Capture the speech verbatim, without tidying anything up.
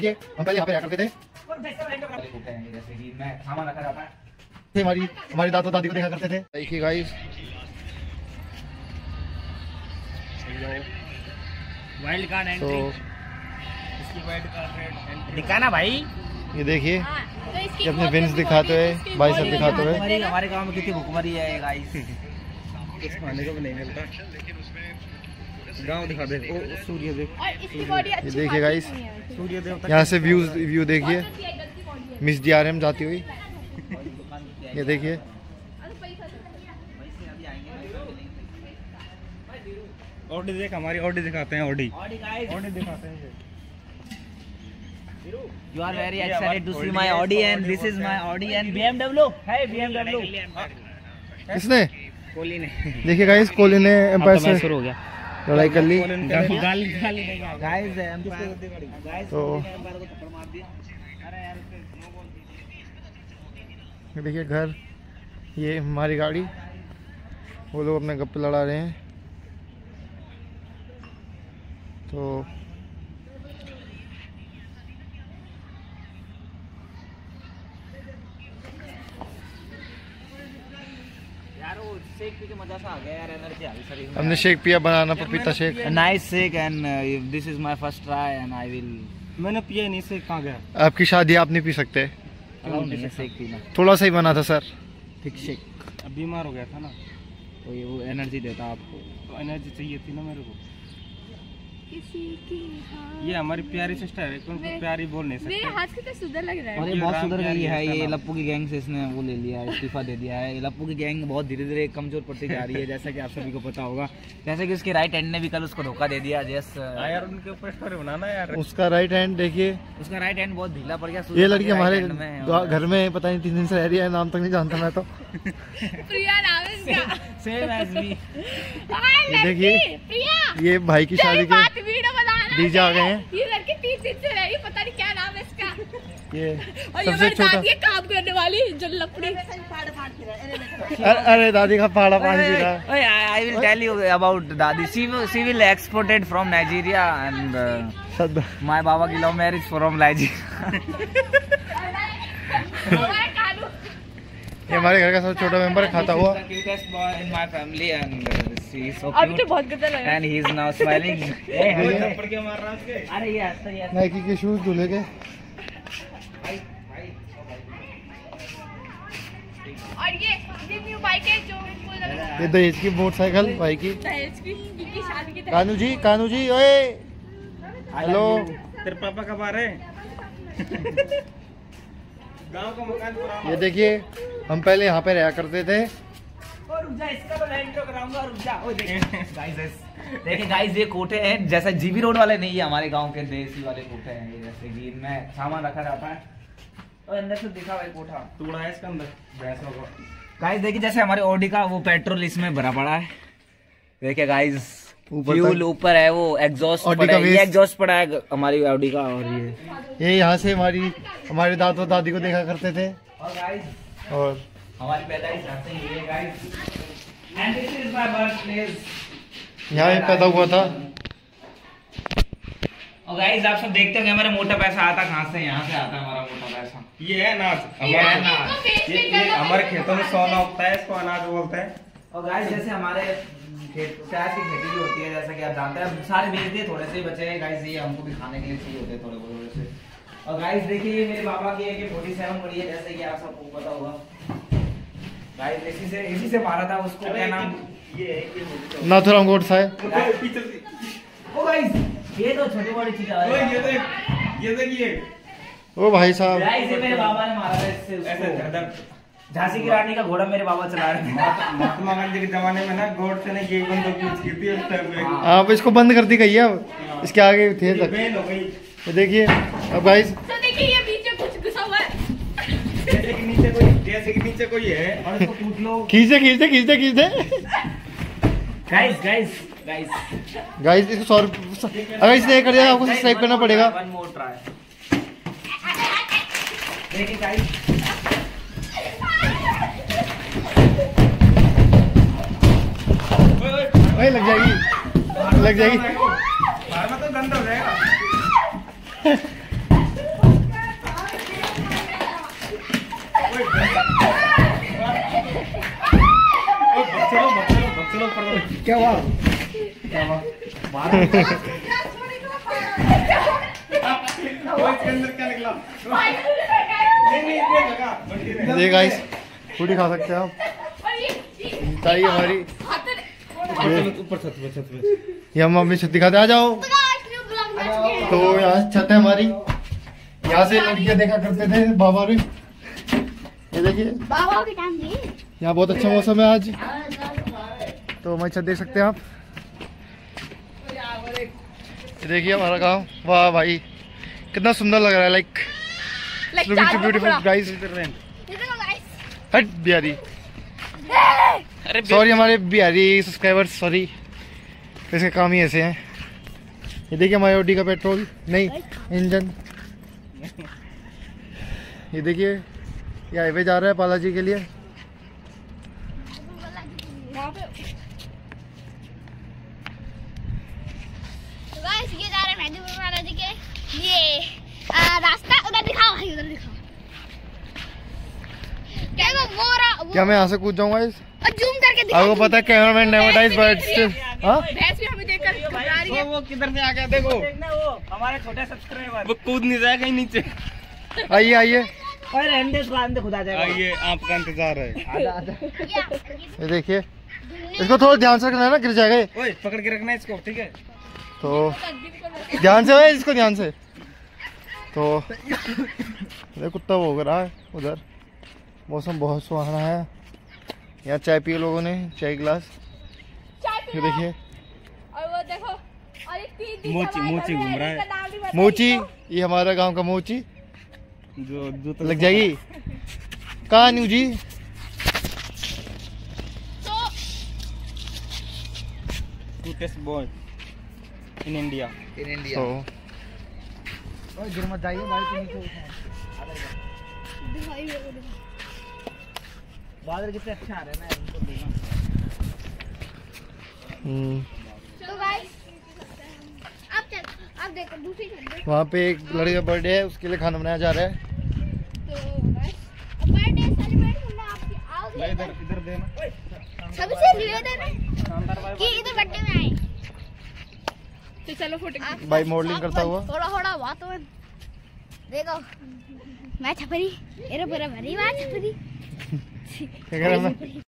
देखिए हम पहले यहाँ पे रहा करते थे, हमारी हमारी दादा दादी को देखा करते थे। देखिए गाइस वाइल्ड कार्ड एंट्री, तो इसकी वाइल्ड कार्ड दिखाना भाई। ये देखिए ये अपने विंस दिखाते हुए, बाइसेप दिखाते हुए। हमारे गांव में कितनी भुखमरी है गाइस, कुछ खाने को भी नहीं मिलता। गांव दिखा दे, ओ सूर्य देख, ये देखिए गाइस सूर्य देवता यहाँ से व्यू व्यू देखिए, मिस डी आर एम जाती हुई। ये देखिए ऑडी देख, हमारी ऑडी दिखाते हैं, ऑडी ऑडी दिखाते हैं। You are very excited to see my Audi and this is my Audi and B M W. Hey B M W. किसने? कोहली ने। देखिए गाइस कोहली ने एम्पायर से शुरू हो गया, लड़ाई कर ली। गाली गाली गाइस गाइस तो देखिए घर, ये हमारी गाड़ी, वो लोग अपने गप्पे लड़ा रहे हैं। तो यार वो शेक पी के मजा सा आ गया यार, एनर्जी आ गई शरीर में। हमने शेक पिया, बनाना पपीता shake. Nice shake and this is my first try and I will. मैंने पिया नहीं, शेक कहां गया? आपकी शादी, आप नहीं पी सकते, अलाउ नहीं है शेक पीना। थोड़ा सा ही बना था सर। ठीक शेक, अब बीमार हो गया था ना, तो ये वो एनर्जी देता आपको, तो एनर्जी चाहिए थी ना मेरे को। ये हमारी प्यारी सिस्टर है, कौन सी प्यारी बोल नहीं सकते। मेरे हाथ से तो सुधर लग रहा है। और ये बहुत सुधर गई है, ये लप्पू की गैंग से इसने वो ले लिया, इस्तीफा दे दिया है। लप्पू की गैंग बहुत धीरे धीरे कमजोर पड़ती जा रही है, जैसा कि आप सभी को पता होगा। जैसे कि उसके राइट हैंड ने भी कल उसको धोखा दे दिया। जैस यार उनके ऊपर स्टोरी बनाना यार। उसका राइट हैंड देखिए, उसका राइट हैंड बहुत ढीला पड़ गया। ये लड़की हमारे घर में पता नहीं तीन दिन से रह रही है, नाम तक नहीं जानता मैं तो। प्रिया नाम है इसका। Same age me. ये देखिए ये भाई की शादी के डीजे आ गए हैं। ये लड़की तीन दिन से रह रही है, पता नहीं क्या नाम है इसका। ये और सबसे छोटा, ये काम करने वाली जो लपड़ी। अरे दादी का पाड़ा पानी पी रहा है। I will tell you about दादी। She she will exported from Nigeria and my बाबा की लव मैरिज फ्रॉम नाइजीरिया। ये हमारे घर का सबसे छोटा मेंबर खाता हुआ। Cutest boy in my family and she is so अभी तो बहुत गंदा लग रहा है and he is now smiling. ए थप्पड़ के मार रहा है उसके। अरे ये हंसता ही हंसता। नाइकी के शूज दूल्हे के। और ये ये न्यू बाइक है जो इनको लग रहा है। ये दहेज की मोटरसाइकिल भाई की। दहेज की की शादी की। कानू जी, कानू जी, ओए हेलो। तेरे पापा कब आ रहे हैं? गांव का मकान पुराना। ये देखिए हम पहले यहाँ पे रहा करते थे। और रुक जा, इसका तो मैं इंट्रो कराऊंगा, रुक जा। ओ देखिए गाइस, देखिए गाइस ये कोठे हैं, जैसा जीबी रोड वाले नहीं है, हमारे गांव के देसी वाले कोठे हैं। ये जैसे कि इनमें सामान रखा जाता है। और अंदर से दिखा भाई कोठा टूड़ा है इसके अंदर भैंसों को। गाइस देखिए जैसे हमारे ऑडी का वो पेट्रोल इसमें भरा पड़ा है। देखिए गाइस फ्यूल ऊपर है, वो एग्जॉस्ट पड़ा है, ये एग्जॉस्ट पड़ा है हमारी ऑडी का। और ये ये यहाँ से हमारी हमारे दादा दादी को देखा करते थे। और गाइस और हमारी पैदाइश यहाँ से ही है guys. And this is my birth place. यहाँ ही पैदा हुआ था। और गाइस आप सब देखते होंगे हमारा मोटा पैसा आता कहाँ से? यहाँ से आता है हमारा मोटा पैसा। ये है अनाज, ये है अनाज। ये, ये हमारे खेतों में सोना उगता है, इसको अनाज बोलते हैं। और गाइस जैसे हमारे खेत प्याज की खेती भी होती है, जैसा कि आप जानते हैं। सारे बेच दिए, थोड़े से ही बचे हैं गाइस, ये हमको भी खाने के लिए चाहिए होते हैं थोड़े बहुत से। और गाइस देखिए ये मेरे पापा की है कि फोर्टी सेवन पड़ी है, जैसे कि आप सबको पता होगा। गाइस इसी से इसी से मारा था उसको, क्या नाम? ये नाथुराम गोडसे। ओ गाइस ये तो छोटी बड़ी चीज है। ये देख, ये देखिए ओ भाई साहब, गाइस ये मेरे बाबा ने मारा था इससे उसको। ऐसे झांसी की रानी का घोड़ा मेरे बाबा चला रहे थे। महात्मा गांधी के जमाने में ना गोडसे ने ये बंदूक यूज की थी उस टाइम पे। आप इसको बंद कर दी गई है, अब इसके आगे थे तक। तो देखिए अब गाइस, तो देखिए ये बीच में कुछ घुसा हुआ है। जैसे कि नीचे कोई जैसे कि नीचे कोई है और इसको पूछ लो। खींचे खींचे खींचे खींचे। गाइस गाइस गाइस गाइस इसको सौ अगर इसने कर दिया आपको सब्सक्राइब करना पड़ेगा। One more try. देखिए गाइस वही लग जाएगी, लग जाएगी। तो गंदा हो जाएगा। क्या हुआ? क्या हुआ? ये गाइस पूरी खा सकते हैं आप। चाहिए हमारी ऊपर छत पे छत पे ये हम अपनी छत दिखाते आ जाओ। तो यहाँ छत है हमारी, यहाँ से लड़कियाँ देखा करते थे बाबा रे। ये देखिए यहाँ बहुत अच्छा मौसम है आज, तो हमारी छत देख सकते हैं आप। ये देखिए हमारा गांव, वाह भाई कितना सुंदर लग रहा है। Like beautiful guys. हट बिहारी, सॉरी हमारे बिहारी सब्सक्राइबर्स, सॉरी इसके काम ही ऐसे हैं। ये देखिए हमारे ऑडी का पेट्रोल नहीं इंजन। ये देखिए ये हाईवे जा रहा है बालाजी के लिए। ये जा रहे हैं मेहंदीपुर बालाजी के लिए। रास्ता उधर दिखाओ भाई, उधर दिखाओ। क्या वो मोरा वो... क्या मैं यहाँ से कूद जाऊंगा इस? और जूम करके दिखाओ। आपको पता है cameraman never dies but still. हां भैंस भी हमें देखकर घबरा रही है। वो किधर से आ गया देखो, देखना वो हमारे छोटे सब्सक्राइबर, वो कूद नहीं जाएगा कहीं नीचे। आइए आइए और रहने दे, आंदे खुद आ जाएगा। आइए आपका इंतजार है। आजा आजा। ये देखिए इसको थोड़ा ध्यान से रखना है ना, गिर जाएगा ये। ओए पकड़ के रखना है इसको, ठीक है? तो ध्यान से भाई इसको, ध्यान से। तो देखो कुत्ता वो हो रहा है उधर। मौसम बहुत सुहाना है। यहाँ चाय पिए लोगों ने, चाय गिलास। ये देखिए और वो देखो, और एक तीन मोची मोची घूम रहा है। मोची, ये हमारा गांव का मोची जो जो लग जाएगी। कहाँ न्यू जी? Cutest boy in India, in India. तो गिर मत जाइए भाई, तुम नीचे बादल कितने अच्छे आ रहे हैं ना, इनको देखना। तो गाइस अब चल, अब देखो दूसरी छत। वहाँ पे एक लड़के का बर्थडे है, उसके लिए खाना बनाया जा रहा है। तो गाइस अब बर्थडे सेलिब्रेट करना आपकी आओगे। इधर इधर देना, सबसे निवेदन है कि इधर बर्थडे में आए। तो चलो फोटो भाई मॉडलिंग करता हुआ थोड़ा थोड़ा बात हो। देखो मैं छपरी, एरो पूरा भरी बात छपरी। क्या कह रहा है?